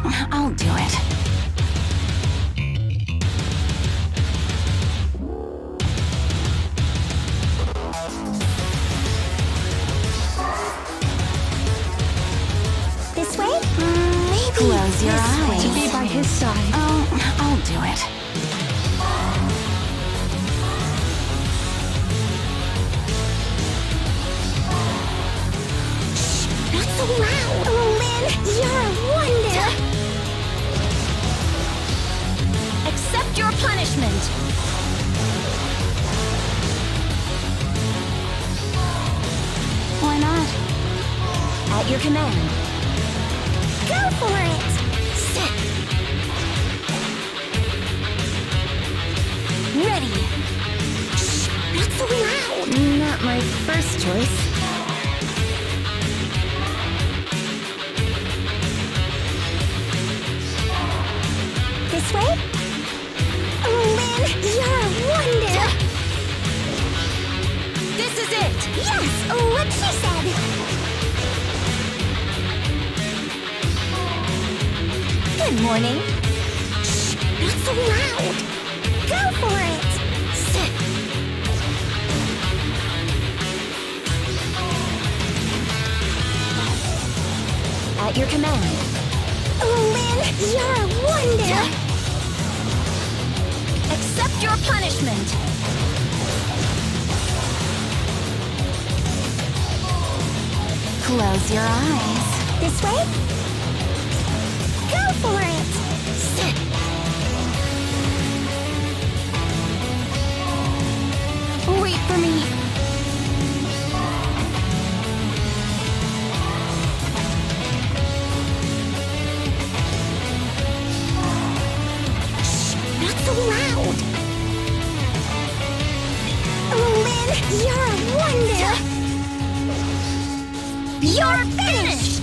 I'll do it. This way? Maybe Close your this way. eyes. To be by his side. Oh, I'll do it. Not so loud. Lin, you're a wonder. Accept your punishment. Why not? At your command. Go for it. Sit. Ready. Shh, not so loud. Not my first choice. This way? Lin, you're a wonder! This is it! Yes, what she said! Good morning. Shh, not so loud! Go for it! Sit. At your command. Lin, you're a wonder! Accept your punishment! Close your eyes. This way? Go for it! Sit! Wait for me. Shh! Not so loud! Lin, you're a wonder! You're finished!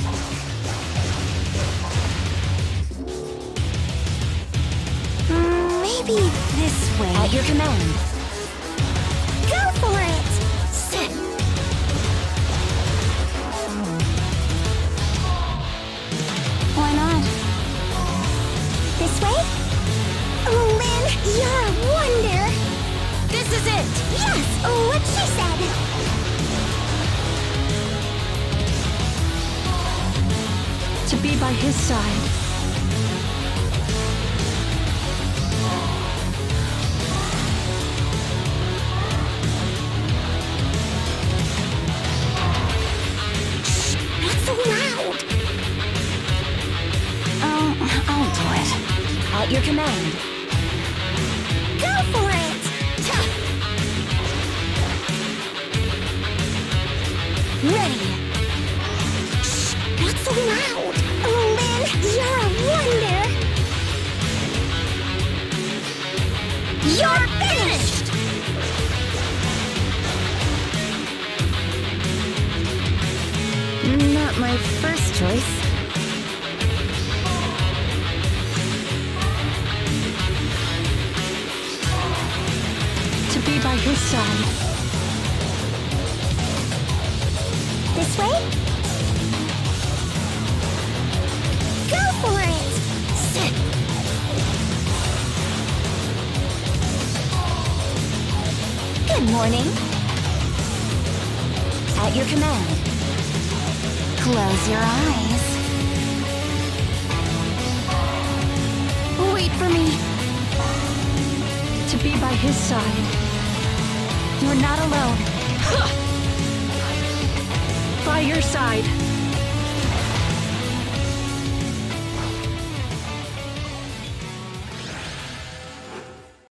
Maybe this way. At your command. Go for it! Sit! Why not? This way? Lin, you're a wonder! This is it! Yes, what she said! To be by his side. Shh, not so loud! Oh, I'll do it. At your command. Go for it! Ready! Shh, not so loud! Lin, you're a wonder! You're finished! Not my first choice. To be by his side. This way? Go for it! Sit! Good morning. At your command. Close your eyes. Wait for me. To be by his side. You're not alone. By your side.